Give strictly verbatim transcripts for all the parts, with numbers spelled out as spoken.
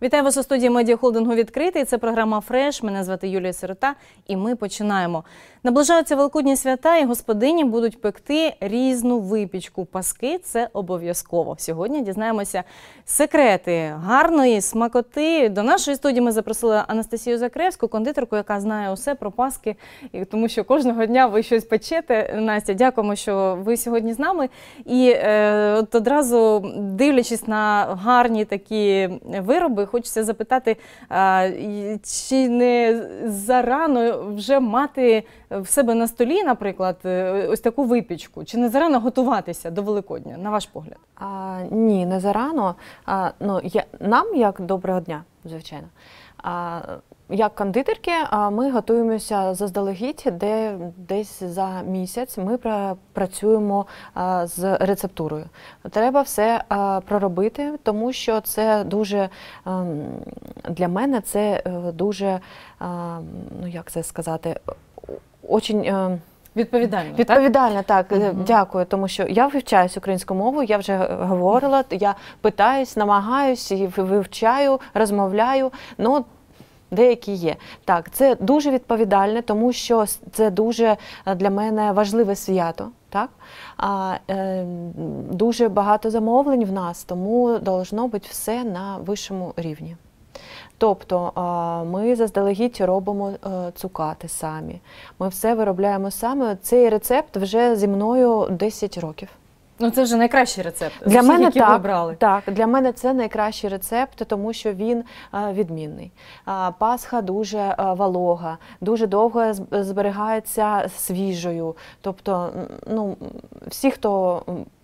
Вітаю вас у студії медіахолдингу «Відкритий». Це програма «Фреш». Мене звати Юлія Сирота і ми починаємо. Наближаються Великодні свята і господині будуть пекти різну випічку. Паски – це обов'язково. Сьогодні дізнаємося секрети гарної смакоти. До нашої студії ми запросили Анастасію Закревську, кондитерку, яка знає усе про паски, тому що кожного дня ви щось печете. Настя, дякуємо, що ви сьогодні з нами. І е, от одразу, дивлячись на гарні такі вироби, хочеться запитати, а, чи не зарано вже мати в себе на столі, наприклад, ось таку випічку? Чи не зарано готуватися до Великодня, на ваш погляд? А, ні, не зарано. А, ну, я, нам, як доброго дня, звичайно. А, як кондитерки, а, ми готуємося заздалегідь, де десь за місяць ми працюємо а, з рецептурою. Треба все а, проробити, тому що це дуже, а, для мене це дуже, а, ну як це сказати, очень... Відповідально, Відповідально, так, так. Угу. Дякую, тому що я вивчаюсь українську мову, я вже говорила, я питаюсь, намагаюсь, вивчаю, розмовляю, ну, деякі є. Так, це дуже відповідально, тому що це дуже для мене важливе свято, так? А, е, дуже багато замовлень в нас, тому должно бути все на вищому рівні. Тобто ми заздалегідь робимо цукати самі, ми все виробляємо самі. Цей рецепт вже зі мною десять років. Ну це вже найкращий рецепт, для всіх, мене які так, ви брали. Так, для мене це найкращий рецепт, тому що він відмінний. Пасха дуже волога, дуже довго зберігається свіжою. Тобто, ну, всі, хто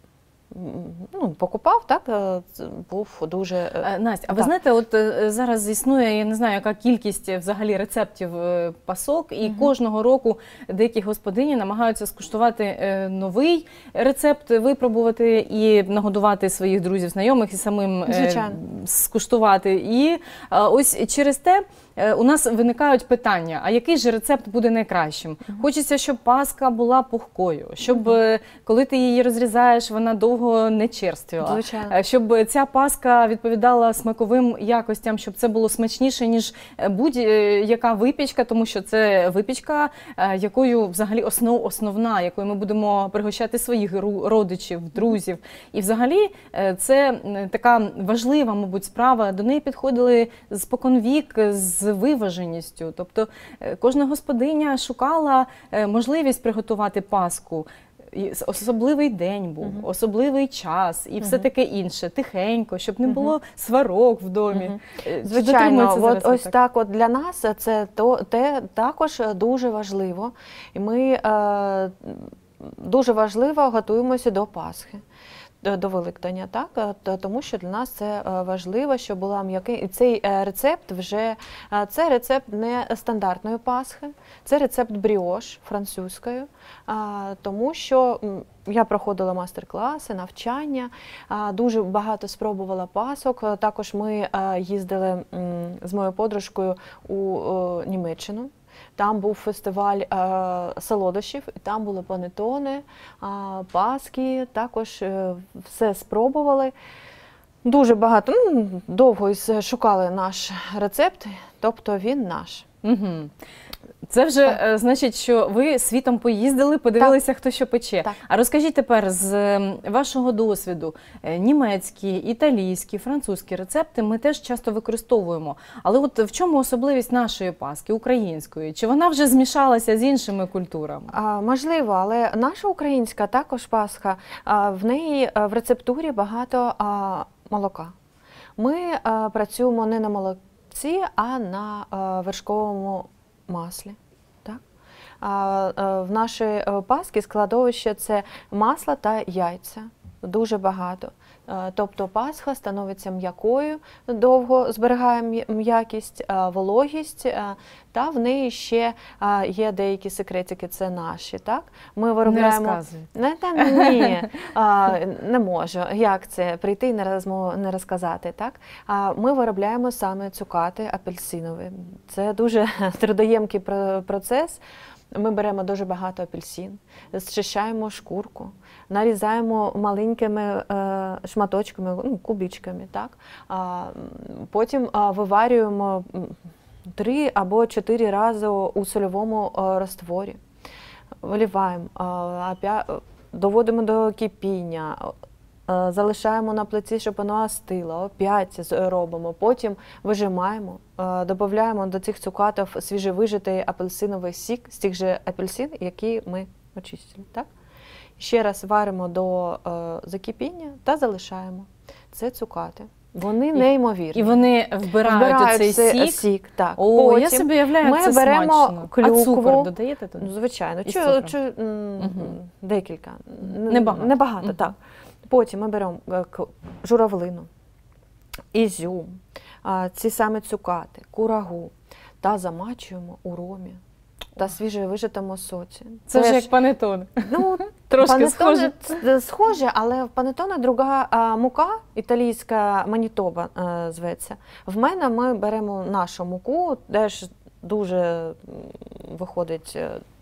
ну, покупав, так, був дуже... Настя, а ви так. знаєте, от зараз існує, я не знаю, яка кількість взагалі рецептів пасок, і угу. кожного року деякі господині намагаються скуштувати новий рецепт, випробувати і нагодувати своїх друзів, знайомих і самим Звичайно. скуштувати. І ось через те у нас виникають питання, а який же рецепт буде найкращим? Uh-huh. Хочеться, щоб паска була пухкою, щоб uh-huh. коли ти її розрізаєш, вона довго не черствіла, Звичайно. щоб ця паска відповідала смаковим якостям, щоб це було смачніше, ніж будь-яка випічка, тому що це випічка, якою взагалі основ, основна, якою ми будемо пригощати своїх родичів, друзів. І взагалі це така важлива, мабуть, справа. До неї підходили споконвік з виваженістю. Тобто кожна господиня шукала можливість приготувати паску. Особливий день був, uh-huh. особливий час і uh-huh. все таке інше, тихенько, щоб не було uh-huh. сварок в домі. Uh-huh. Звичайно, от, ось так? так от для нас це то, те, також дуже важливо. І ми е, дуже важливо готуємося до Пасхи. До Великодня, так, тому що для нас це важливо, щоб була м'який. І цей рецепт вже, це рецепт не стандартної пасхи, це рецепт бріош французькою, тому що я проходила мастер-класи, навчання, дуже багато спробувала пасок. Також ми їздили з моєю подружкою у Німеччину. Там був фестиваль е, солодощів, і там були панетони, е, паски, також е, все спробували. Дуже багато, ну, довго шукали наш рецепт, тобто він наш. Угу. Це вже так. значить, що ви світом поїздили, подивилися, так. хто що пече. Так. А розкажіть тепер з вашого досвіду, німецькі, італійські, французькі рецепти ми теж часто використовуємо. Але от в чому особливість нашої паски, української? Чи вона вже змішалася з іншими культурами? А, можливо, але наша українська також пасха, а, в неї в рецептурі багато а, молока. Ми а, працюємо не на молоці, а на а, вершковому маслі. Так? А, а, в нашій пасці складовище – це масло та яйця. Дуже багато. А, тобто пасха становиться м'якою, довго зберігає м'якість, вологість, а, та в неї ще а, є деякі секретики, це наші. Так? Ми виробляємо... Не розказуй. Не, та, ні, а, не можу. Як це? Прийти і не, розмов... не розказати. Так? А, ми виробляємо саме цукати апельсинові. Це дуже трудоємкий процес. Ми беремо дуже багато апельсин, зчищаємо шкурку, нарізаємо маленькими е, шматочками, ну, кубичками. Так? А, потім а, виварюємо три або чотири рази у сольовому а, розтворі. Виливаємо, а, доводимо до кипіння, а, залишаємо на плиті, щоб воно остило, опять робимо. Потім вижимаємо, а, додаємо до цих цукатів свіжовижитий апельсиновий сік з тих же апельсин, які ми очистили. Так? Ще раз варимо до е, закипіння та залишаємо. Це цукати. Вони і, неймовірні. І вони вбирають, вбирають цей сік? сік так. О, Потім я собі уявляю, ми це беремо смачно. клюкву. А цукор додаєте туди? Звичайно. Із Чу, чу, угу. Декілька. Небагато. Небагато, угу. так. Потім ми беремо журавлину, ізюм, ці самі цукати, курагу та замачуємо у ромі та свіжовижитому соці. Це ж як панетон. Ну, трошки схоже. Схоже, але в панетоне друга а, мука, італійська Манітоба а, зветься. В мене ми беремо нашу муку, теж дуже виходить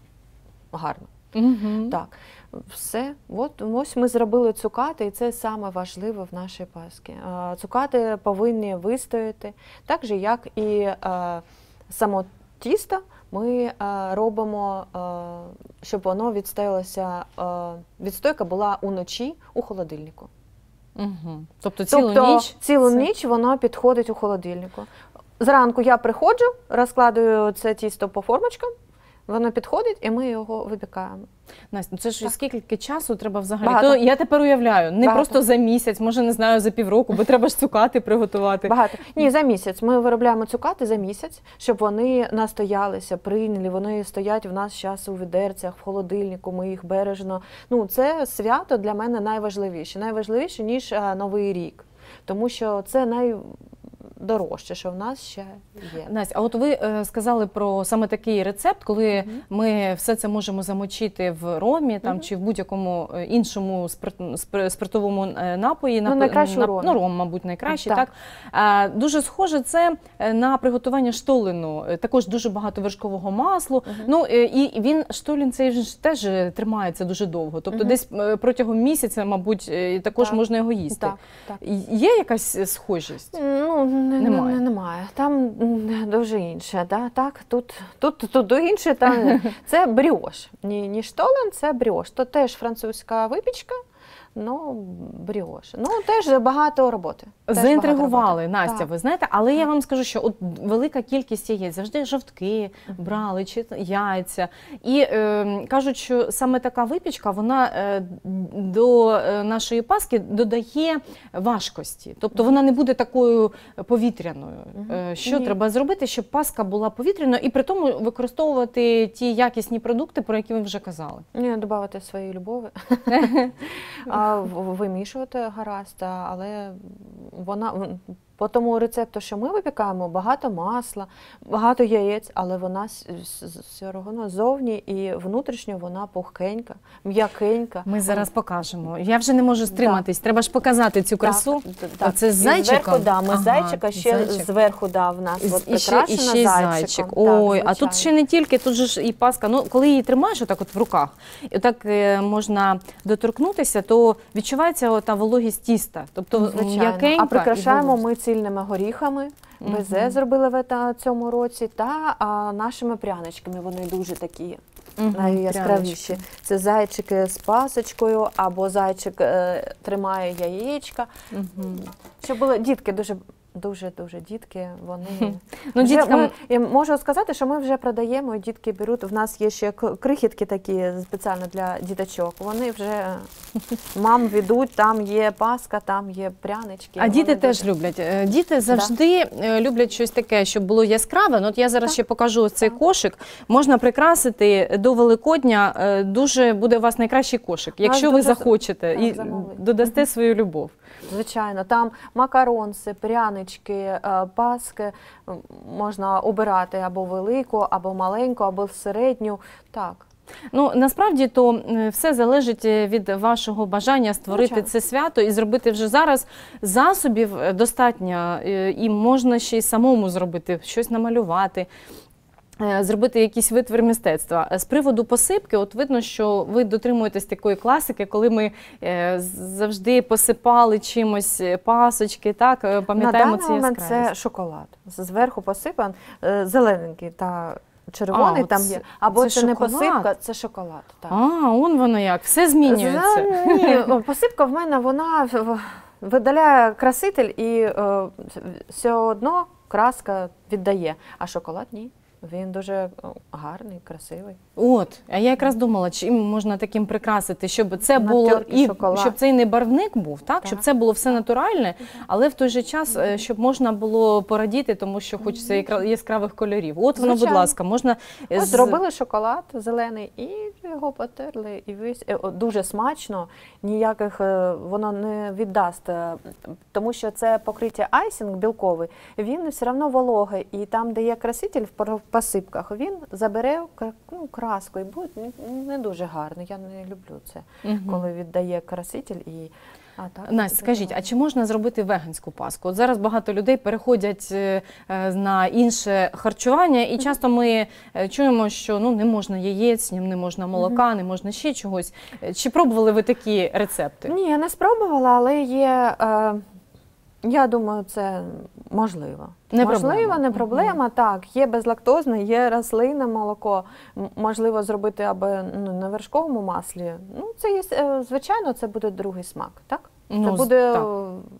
гарно. Угу. Так, все. От, ось ми зробили цукати, і це саме важливе в нашій пасці. Цукати повинні вистояти, так же, як і а, само тісто. Ми а, робимо, а, щоб воно відстоялося, а, відстойка була уночі у холодильнику. Угу. Тобто цілу тобто, ніч? цілу це... ніч воно підходить у холодильнику. Зранку я приходжу, розкладаю це тісто по формочкам, воно підходить і ми його випікаємо. Настя, це ж так. Скільки часу треба взагалі? Багато. То я тепер уявляю, не Багато. просто за місяць, може, не знаю, за півроку, бо треба ж цукати приготувати. Багато. Ні, за місяць. Ми виробляємо цукати за місяць, щоб вони настоялися, прийняли, вони стоять в нас зараз у відерцях, в холодильнику, ми їх бережно. Ну, це свято для мене найважливіше. Найважливіше, ніж а, Новий рік. Тому що це най... дорожче, що в нас ще є. Настя, а от ви е, сказали про саме такий рецепт, коли uh-huh. ми все це можемо замочити в ромі там, uh-huh. чи в будь-якому іншому спирт, спиртовому напої. Ну, найкраще на, ром. Ну, ром, мабуть, найкраще. Так. Так? А, дуже схоже це на приготування штолену. Також дуже багато вершкового масла. Uh-huh. Ну, і він, штолен цей ж теж тримається дуже довго. Тобто uh-huh. десь протягом місяця, мабуть, також так. можна його їсти. Так. Так. Є якась схожість? Ну, Немає. Немає. Там дуже інше. Да? Так, тут, тут, тут інше. Там, це бріош. Ні, ні штолен, це бріош. То теж французька випічка, ну, бріош. Ну, теж багато роботи. Теж Заінтригували, багато роботи. Настя, так. ви знаєте, але так. я вам скажу, що от велика кількість яєць, завжди жовтки брали, чи яйця. І е, кажуть, що саме така випічка, вона е, до нашої паски додає важкості. Тобто вона не буде такою повітряною. Е, що Ні. треба зробити, щоб паска була повітряною і при тому використовувати ті якісні продукти, про які ви вже казали? Ні, додати свої любові. Вимішувати гаразд, але вона по тому рецепту, що ми випікаємо, багато масла, багато яєць, але вона все одно зовні і внутрішньо вона пухкенька, м'якенька. Ми зараз покажемо. Я вже не можу стриматись. Так. Треба ж показати цю красу. Так, так. Це з зайчиком? Зверху, да, ми ага, зайчика, ще зайчик. зверху, да, в нас от і ще, і ще зайчик. Ой, так, а тут ще не тільки, тут же ж і паска. Ну, коли її тримаєш отак от в руках, і так е, можна доторкнутися, то відчувається та вологість тіста. Тобто м'якенька. А прикрашаємо ми цільними горіхами, безе uh-huh. зробили в цьому році, та а, нашими пряничками, вони дуже такі uh-huh. найяскравіші. Це зайчики з пасочкою, або зайчик е, тримає яєчка. Uh-huh. Щоб були дітки дуже... Дуже-дуже дітки, вони... Ну, вже, діткам... ми, я можу сказати, що ми вже продаємо, і дітки беруть. В нас є ще крихітки такі спеціально для діточок. Вони вже мам ведуть, там є паска, там є прянички. А діти теж дуже... люблять. Діти завжди да. люблять щось таке, щоб було яскраве. Ну, от я зараз так. ще покажу ось цей так. кошик. Можна прикрасити до Великодня. Дуже буде у вас найкращий кошик, якщо ви захочете так, і замовити. Додасте свою любов. Звичайно, там макаронси, прянички, паски можна обирати або велику, або маленьку, або середню. Так. Ну, насправді, то все залежить від вашого бажання створити Звичайно. Це свято і зробити вже зараз. Засобів достатньо, і можна ще й самому зробити, щось намалювати. зробити якийсь витвір мистецтва. З приводу посипки, от видно, що ви дотримуєтесь такої класики, коли ми завжди посипали чимось пасочки, так? Пам'ятаємо це яскравість. На даний момент це шоколад. Зверху посипан, зелененький та червоний а, там це, є. Або це, це не шоколад? Посипка, це шоколад. Так. А, он воно як, все змінюється. Ні, посипка в мене, вона видаляє краситель і е, все одно краска віддає, а шоколад ні. Він дуже гарний, красивий. От, а я якраз думала, чим можна таким прикрасити, щоб це було і шоколад. Щоб це і не барвник був, так? так, щоб це було все натуральне, але в той же час, щоб можна було порадіти, тому що хочеться яскравих кольорів. От воно, будь ласка, можна... Ось з... зробили шоколад зелений і його потерли, і весь дуже смачно, ніяких воно не віддасть, тому що це покриття айсинг білковий, він все одно вологий, і там, де є краситель в посипках, він забере ну, краску і буде не дуже гарно. Я не люблю це, угу. коли віддає краситель і... А, так, Настя, скажіть, а чи можна зробити веганську паску? От зараз багато людей переходять на інше харчування, і часто ми чуємо, що ну, не можна яєць, не можна молока, не можна ще чогось. Чи пробували ви такі рецепти? Ні, я не спробувала, але є... Е... Я думаю, це можливо. Не можливо, проблема. не проблема, mm-hmm. так. Є безлактозне, є рослинне молоко. Можливо зробити аби ну, на вершковому маслі. Ну, це є, звичайно, це буде другий смак, так? Ну, це буде... так.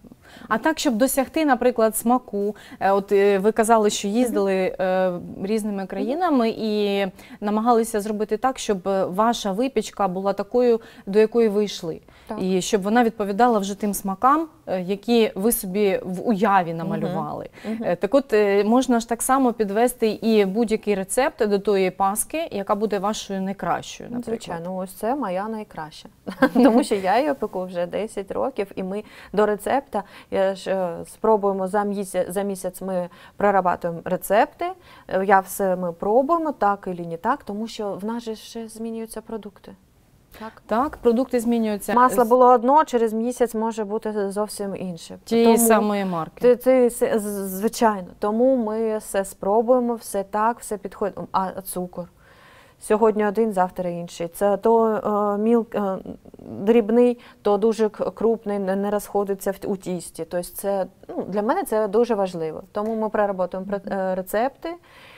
А так, щоб досягти, наприклад, смаку, от ви казали, що їздили mm-hmm. різними країнами і намагалися зробити так, щоб ваша випічка була такою, до якої ви йшли. Так. І щоб вона відповідала вже тим смакам, які ви собі в уяві намалювали. Uh-huh. Uh-huh. Так от, можна ж так само підвести і будь-який рецепт до тої паски, яка буде вашою найкращою, наприклад. Звичайно, ось це моя найкраща. Тому що я її пеку вже десять років, і ми до рецепта я ж, спробуємо за місяць, за місяць ми прорабатуємо рецепти, я все ми пробуємо, так і не так, тому що в нас же ще змінюються продукти. Так. так, продукти змінюються. Масло було одно, через місяць може бути зовсім інше. Тієї самої марки. Це, це, звичайно. Тому ми все спробуємо, все так, все підходить. А цукор? Сьогодні один, завтра інший. Це то е, міл, е, дрібний, то дуже крупний, не розходиться в, у тісті. Тобто це, ну, для мене це дуже важливо. Тому ми переработуємо рецепти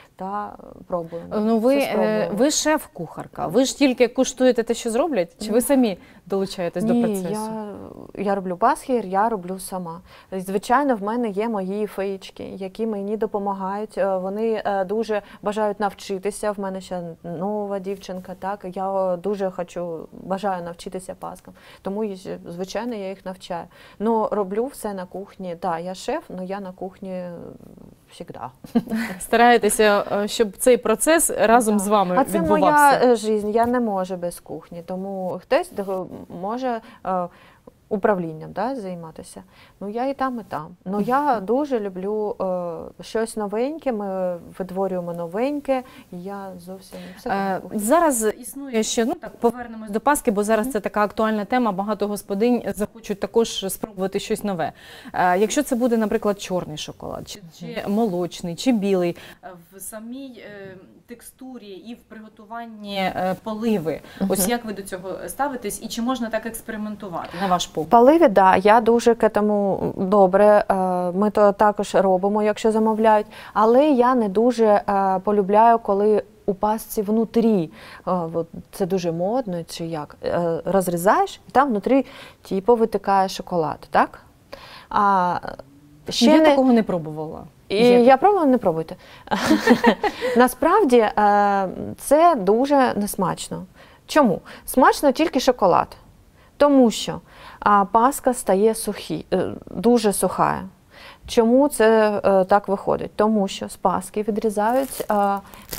та пробуємо. Ну, ви, ви шеф-кухарка, ви ж тільки куштуєте те, що зроблять, чи ви самі долучаєтесь Ні, до процесу? Я, я роблю пасхи, я роблю сама. Звичайно, в мене є мої феєчки, які мені допомагають, вони дуже бажають навчитися, в мене ще нова дівчинка, так, я дуже хочу, бажаю навчитися паскам, тому, звичайно, я їх навчаю. Ну, роблю все на кухні, так, я шеф, але я на кухні завжди. Стараєтеся, щоб цей процес разом так. з вами а відбувався? А це моя життя, я не можу без кухні, тому хтось може е, управлінням, да, займатися. Ну, я і там, і там. Ну, я дуже люблю е, щось новеньке, ми витворюємо новеньке, і я зовсім все е, Зараз існує ще, ну так, повернемось до Пасхи, бо зараз це така актуальна тема, багато господинь захочуть також спробувати щось нове. Е, якщо це буде, наприклад, чорний шоколад, чи, чи молочний, чи білий, в самій е, текстурі і в приготуванні е, поливи, uh-huh. ось як ви до цього ставитесь, і чи можна так експериментувати, на ваш погляд? Поливи, так, да, я дуже к этому добре, ми то також робимо, якщо замовляють, але я не дуже полюбляю, коли у пасці внутрі, це дуже модно, чи як, розрізаєш, і там внутрі типу витикає шоколад, так? А ще я не... такого не пробувала. І я пробувала, не пробуйте. Насправді це дуже несмачно. Чому? Смачно тільки шоколад. Тому що а, паска стає сухі, дуже суха. Чому це а, так виходить? Тому що з паски відрізають а,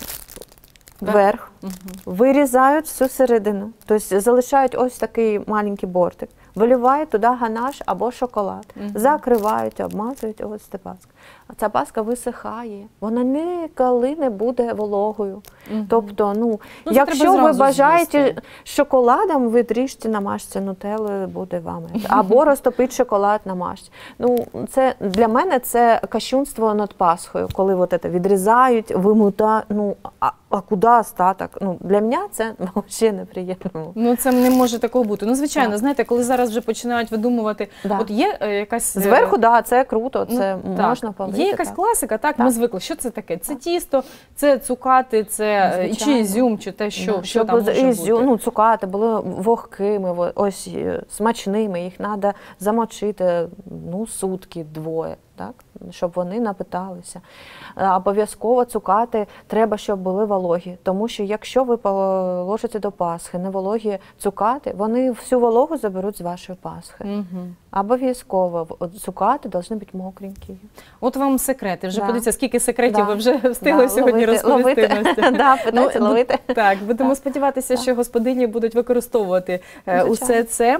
верх, угу. вирізають всю середину, тобто залишають ось такий маленький бортик, виливають туди ганаш або шоколад, угу. закривають, обмазують, ось це паска. ця паска висихає, вона ніколи не буде вологою. Угу. Тобто, ну, ну якщо ви бажаєте з'їсти шоколадом, ви трішки намажте нутеллою, буде вами. Або розтопити шоколад на масці. Ну, це, для мене це кощунство над Пасхою, коли от це відрізають, вимутають, ну, а, а куди остаток? Ну, для мене це взагалі неприємно. Ну, це не може такого бути. Ну, звичайно, так. знаєте, коли зараз вже починають видумувати, да. от є е, якась... Зверху, так, да, це круто, це ну, можна полити. Є якась так. класика, так, так, ми звикли. Що це таке? Це тісто, це цукати, це звичайно. Чи ізюм, чи те, що, да. що там може ізюм, бути. Ну, цукати були вогкими, ось смачними, їх треба замочити, ну, сутки, двоє. Так, щоб вони напиталися. Обов'язково цукати треба, щоб були вологі. Тому що якщо ви положите до Пасхи не вологі цукати, вони всю вологу заберуть з вашої Пасхи. Угу. Обов'язково цукати повинні бути мокренькі. От вам секрети. Вже да. подивіться, скільки секретів да. ви вже встигли да. сьогодні ловити, розповісти. Ловити. Да, питайте, ну, ловити. Так, будемо да. сподіватися, да. що господині будуть використовувати е, усе це.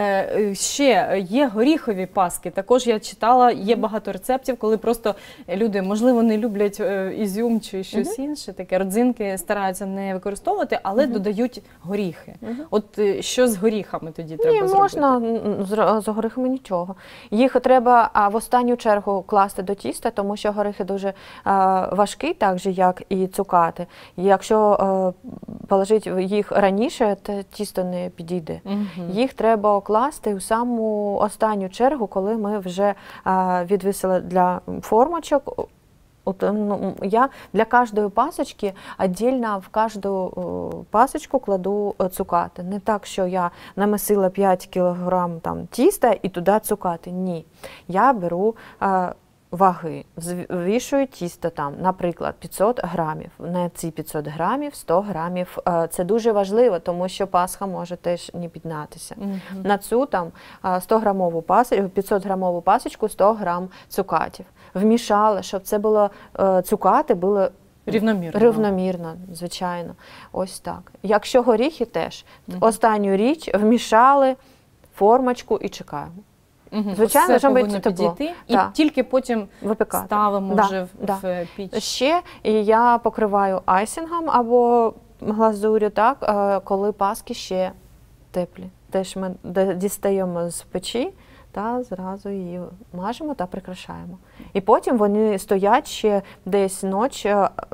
Е, ще є горіхові паски. Також я читала, є багато рецептів, коли просто люди, можливо, не люблять е, ізюм чи щось uh-huh. інше, таке родзинки стараються не використовувати, але uh-huh. додають горіхи. Uh-huh. От е, що з горіхами тоді треба Ні, зробити? Можна з, з горіхами нічого. Їх треба а, в останню чергу класти до тіста, тому що горіхи дуже а, важкі, так же, як і цукати. І якщо а, положити їх раніше, то тісто не підійде. Uh-huh. Їх треба класти у саму останню чергу, коли ми вже а, відвісили для формочок. От, ну, я для кожної пасочки віддільно в кожну пасочку кладу цукати. Не так, що я намесила п'ять кілограм там, тіста і туди цукати. Ні. Я беру а, ваги, взвішую тісто там, наприклад, п'ятсот грамів. На ці п'ятсот грамів сто грамів. Це дуже важливо, тому що Пасха може теж не піднятися. Mm-hmm. На цю там сто грамову пасочку, п'ятсот грамову пасочку сто грам цукатів. Вмішали, щоб це було, цукати були рівномірно. Рівномірно, звичайно. Ось так. Якщо горіхи теж. Mm-hmm. Останню річ вмішали формочку і чекаємо. Угу. Звичайно, щоб повинно підійти, і да. тільки потім випікати. Ставимо да. вже да. в піч. Ще я покриваю айсингом або глазур'ю, так, коли паски ще теплі. Теж ми дістаємо з печі та зразу її мажемо та прикрашаємо. І потім вони стоять ще десь ночі,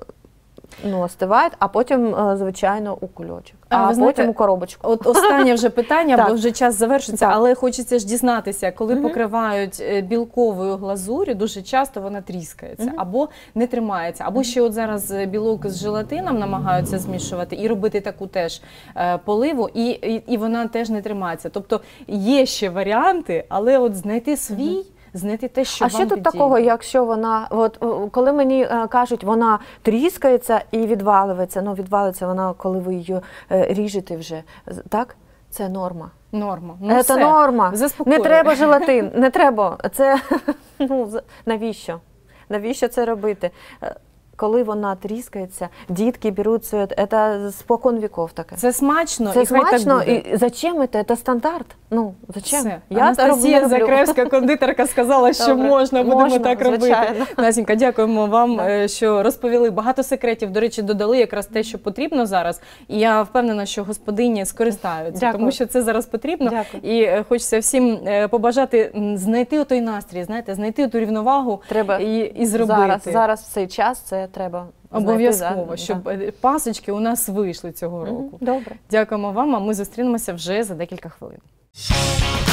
ну, остивають, а потім, звичайно, у кульочок. А, а потім знаєте, у коробочку. От останнє вже питання, бо вже час завершиться, так. але хочеться ж дізнатися, коли mm-hmm. покривають білковою глазур'ю, дуже часто вона тріскається, mm-hmm. або не тримається, або mm-hmm. ще от зараз білок з желатином намагаються змішувати і робити таку теж е, поливу, і, і, і вона теж не тримається. Тобто є ще варіанти, але от знайти свій, mm-hmm. знайти те, що а вам ще тут такого, якщо вона, от коли мені е, кажуть, вона тріскається і відвалюється, ну відвалюється вона, коли ви її е, ріжете вже, так? Це норма. Норма. Ну, це норма. Не треба желатин, не треба. Це, ну, навіщо? Навіщо це робити? Коли вона тріскається, дітки беруть це, це спокон віков таке. Це смачно, це і смачно, хай так і зачем це? Це стандарт. Ну, зачем? Все. Я Анастасія Закревська, кондитерка, сказала, що Добре. можна, будемо можна, так звичайно. робити. Насінька, дякуємо вам, да. що розповіли багато секретів. До речі, додали якраз те, що потрібно зараз. І я впевнена, що господині скористаються, Дякую. тому що це зараз потрібно. Дякую. І хочеться всім побажати знайти той настрій, знаєте, знайти ту рівновагу треба і, і зробити. Зараз, зараз в цей час це треба. Обов'язково, щоб да. пасочки у нас вийшли цього року. Добре. Дякуємо вам, а ми зустрінемося вже за декілька хвилин.